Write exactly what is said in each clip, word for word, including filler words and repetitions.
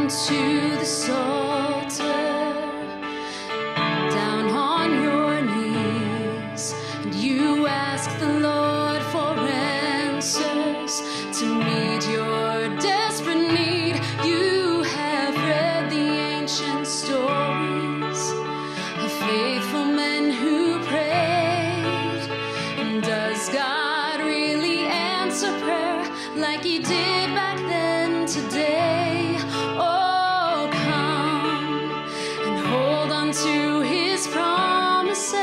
to this altar, down on your knees, and you ask the Lord for answers to meet your desperate need. You have read the ancient stories of faithful men who prayed. And does God really answer prayer like He did back then today? Oh, come and hold on to His promises.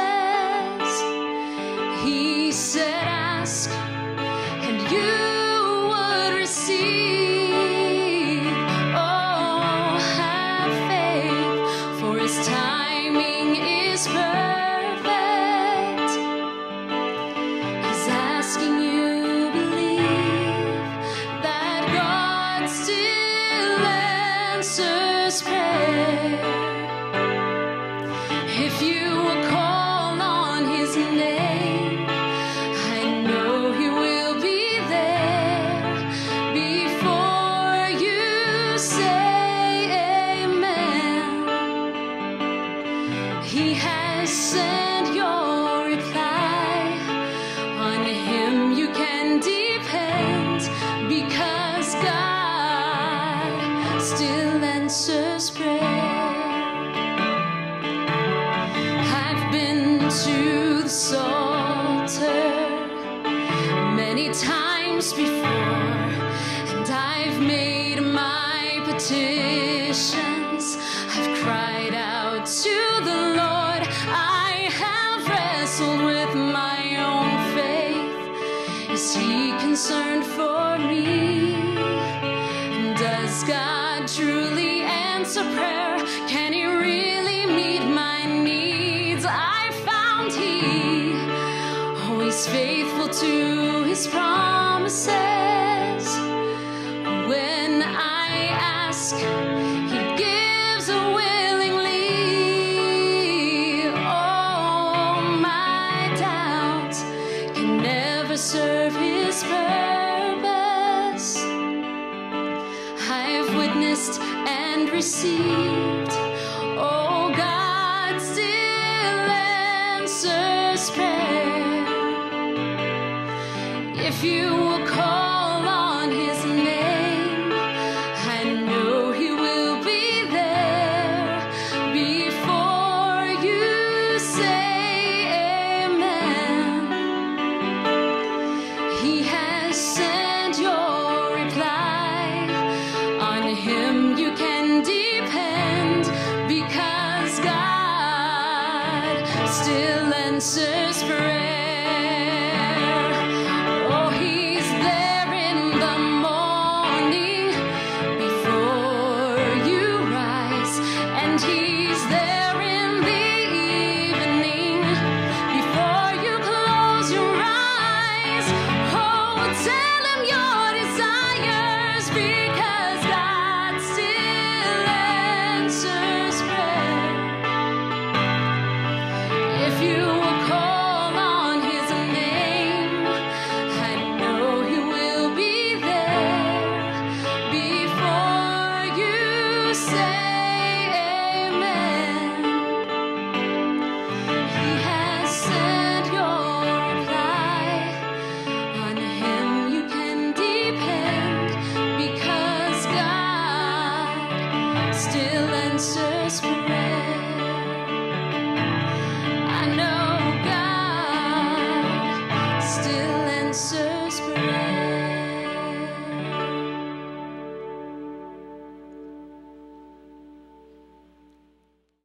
He said, ask and you would receive. Oh, have faith, for His timing is perfect. He's asking you believe that God still answers prayer. If you will call on His name, I know He will be there before you say amen. He has sent your reply. On Him you can depend, because God still answers prayer. I've been to this altar many times before, and I've made my petitions. I've cried out to the Lord. I have wrestled with my own faith. Is He concerned for me? And does God truly answer prayer? Can He really meet my needs? I found He always faithful to His promises. When I ask, He gives willingly. Oh, my doubt can never serve His purpose. I've witnessed and received. Oh, God still answers prayer. If you will call on His name, I know He will be there before you say amen. He has sent your reply. On Him you can depend, because God still answers prayer. Oh, He's there in the morning before you rise, and He's there in the evening before you close your eyes. Oh, tell Him your desires, because God still answers prayer. If you will call on His name, I know He will be there before you say amen. He has sent your reply. On Him you can depend, because God still answers prayer.